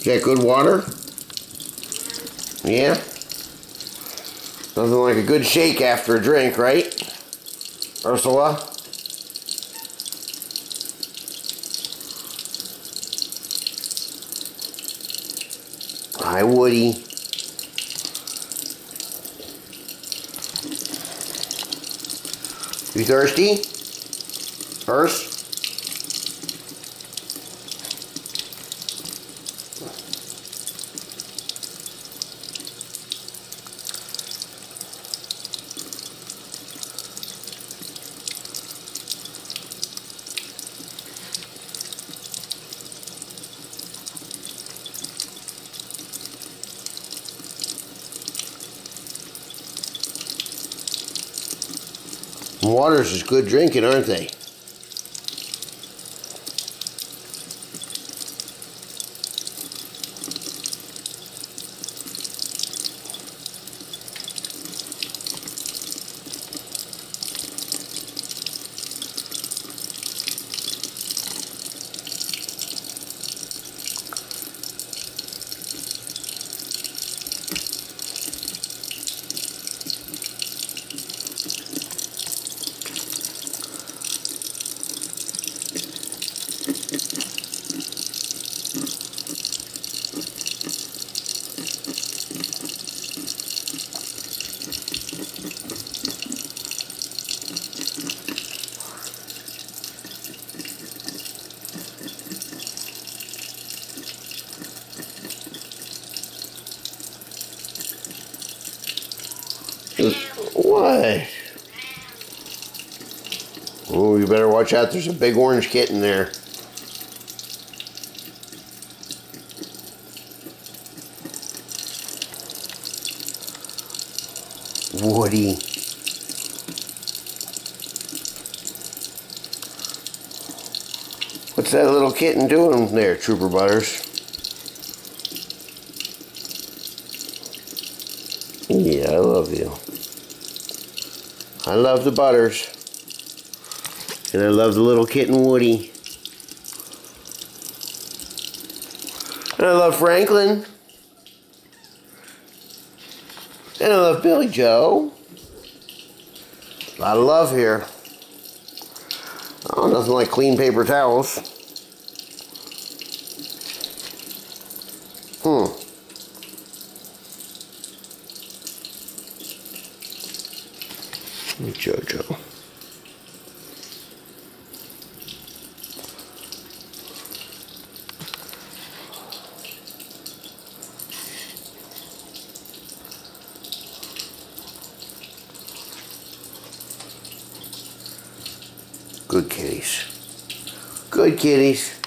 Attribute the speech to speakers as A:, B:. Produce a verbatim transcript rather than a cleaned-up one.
A: You got good water? Yeah? Nothing like a good shake after a drink, right? Ursula? Hi, Woody. You thirsty? Urs? Waters is good drinking, aren't they? What? Oh, you better watch out. There's a big orange kitten there. Woody. What's that little kitten doing there, Trooper Butters? Yeah, I love you. I love the Butters. And I love the little kitten Woody. And I love Franklin. And I love Billy Joe. A lot of love here. Oh, nothing like clean paper towels. Hmm. Jojo. Good kitties. Good kitties.